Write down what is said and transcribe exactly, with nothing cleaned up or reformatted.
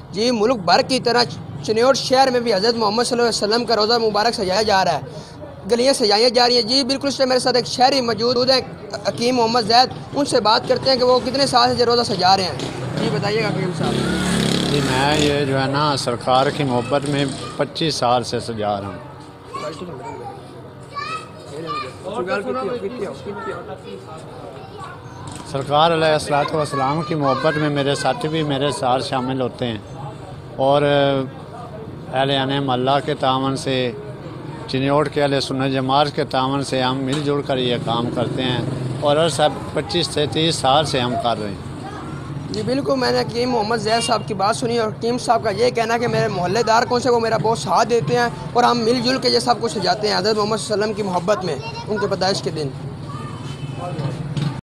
जी मुल्क भर की तरह चिन्योट शहर में भी हज़रत मोहम्मद सल्लल्लाहु अलैहि वसल्लम का रोज़ा मुबारक सजाया जा रहा है, गलियाँ सजाई जा रही हैं। जी बिल्कुल, इसमें मेरे साथ एक शहरी मौजूद हैं, हकीम मोहम्मद जैद। उनसे बात करते हैं कि वो कितने साल से रोज़ा सजा रहे हैं। जी बताइएगा हकीम साहब। जी मैं ये जो है ना सरकार की मोहब्बत में पच्चीस साल से सजा रहा हूँ। सरकार अलैहिस्सलाम की मोहब्बत में मेरे साथी भी मेरे साथ शामिल होते हैं और अहले अनम अल्लाह के तावन से, चिन्योट के अहले सुन्नत जमात के तावन से हम मिलजुल कर ये काम करते हैं और हर सब पच्चीस से तीस साल से हम कर रहे हैं। जी बिल्कुल, मैंने हकीम मोहम्मद जैद साहब की बात सुनी और हकीम साहब का ये कहना है कि मेरे मोहल्लेदार कौन से वो मेरा बहुत साथ देते हैं और हम मिलजुल के ये सब कुछ सजाते हैं हज़रत मोहम्मद सल्लल्लाहु अलैहि वसल्लम की मोहब्बत में उनके पैदाइश के दिन।